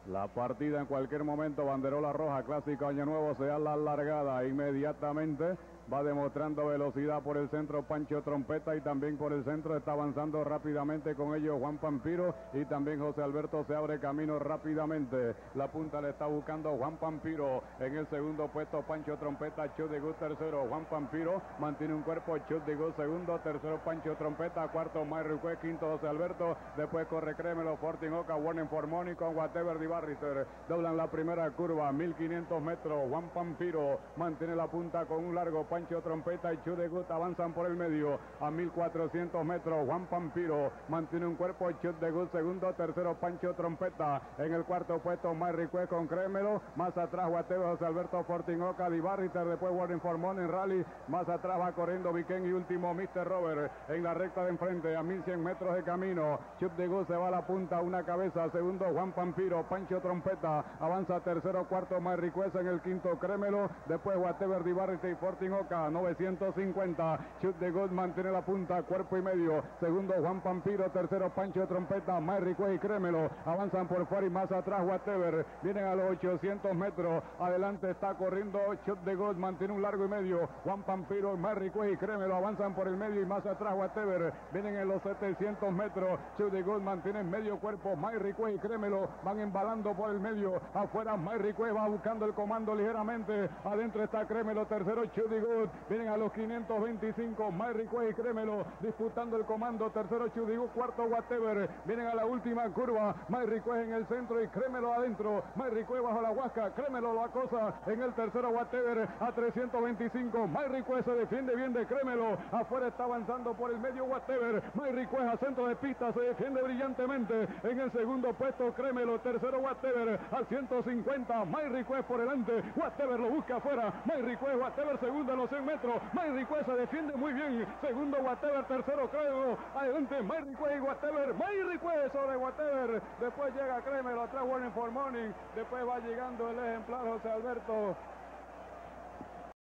La partida en cualquier momento, banderola roja, clásico año nuevo, se da la largada inmediatamente. Va demostrando velocidad por el centro Pancho Trompeta y también por el centro está avanzando rápidamente con ellos Juan Pampiro y también José Alberto se abre camino rápidamente. La punta le está buscando Juan Pampiro. En el segundo puesto Pancho Trompeta, Chut de Gut tercero. Juan Pampiro mantiene un cuerpo, Chut de Gut segundo, tercero Pancho Trompeta, cuarto Mayruque, quinto José Alberto, después corre Crémelo, Fortin Oca, Warning for Money con Whatever de Barrister. Doblan la primera curva, 1500 metros. Juan Pampiro mantiene la punta con un largo. Pancho Trompeta y Chut de Gut avanzan por el medio a 1400 metros. Juan Pampiro mantiene un cuerpo, Chut de Gut segundo, tercero Pancho Trompeta. En el cuarto puesto Mayrique con Crémelo, más atrás Guateo, José Alberto, Fortin Oca, Di Barrister, después Warning for Money en Rally, más atrás va corriendo Viquén y último Mr. Robert en la recta de enfrente a 1100 metros de camino. Chut de Gut se va a la punta, una cabeza, segundo Juan Pampiro, Pancho Trompeta avanza tercero, cuarto Mayrique en el quinto Crémelo, después Whatever, Di Barrister y Fortin Oca. 950, Chut de Gut mantiene la punta, cuerpo y medio, segundo Juan Pampiro, tercero Pancho Trompeta, Mayrique y Crémelo, avanzan por fuera y más atrás Whatever, vienen a los 800 metros, adelante está corriendo Chut de Gut, mantiene un largo y medio, Juan Pampiro, Mayrique y Crémelo, avanzan por el medio y más atrás Whatever, vienen en los 700 metros, Chut de Gut mantiene medio cuerpo, Mayrique y Crémelo, van embalando por el medio, afuera Mayrique va buscando el comando ligeramente, adentro está Crémelo, tercero Chut de Gut, vienen a los 525, Mayrique y Crémelo disputando el comando, tercero Chut de Gut, cuarto Whatever, vienen a la última curva, Mayrique en el centro y Crémelo adentro, Mayrique bajo la huasca, Crémelo lo acosa en el tercero Whatever a 325, Mayrique se defiende bien de Crémelo, afuera está avanzando por el medio Whatever, Mayrique a centro de pista se defiende brillantemente, en el segundo puesto Crémelo, tercero Whatever a 150, Mayrique por delante, Whatever lo busca afuera, Mayrique, Whatever segundo a los 100 metros, Mayrique se defiende muy bien, segundo Whatever, tercero Crémelo, adelante Mayrique y Whatever, Mayrique sobre Whatever, después llega Crémelo, atrás Warning for Money, después va llegando el ejemplar José Alberto,